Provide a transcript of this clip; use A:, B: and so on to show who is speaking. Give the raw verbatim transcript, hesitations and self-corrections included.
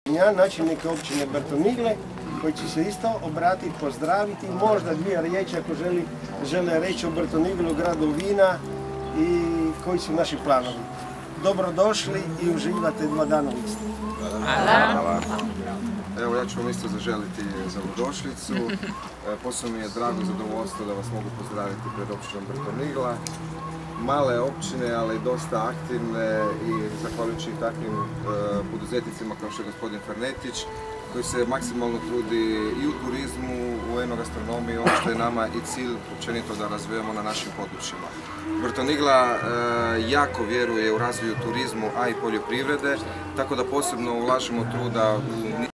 A: Ja, načelnik općine Brtonigle, koji će se isto obratiti, pozdraviti, možda dvije riječi ako želi, žele reći o Brtoniglu, gradu vina i koji su naši planovi. Dobrodošli i uživate dva dana u Istri.
B: Hvala. Evo, ja ću vam isto zaželiti dobrodošlicu. Posebno mi je drago zadovoljstvo da vas mogu pozdraviti pred općinom Brtonigla. Male općine, ali dosta aktivne i zahvaljujući takvim e, poduzetnicima kao što je gospodin Fernetić, koji se maksimalno trudi i u turizmu, u enogastronomiji, ono što je nama i cilj općenito da razvijemo na našim područjima. Brtonigla e, jako vjeruje u razvoju turizmu, a i poljoprivrede, tako da posebno ulažemo truda u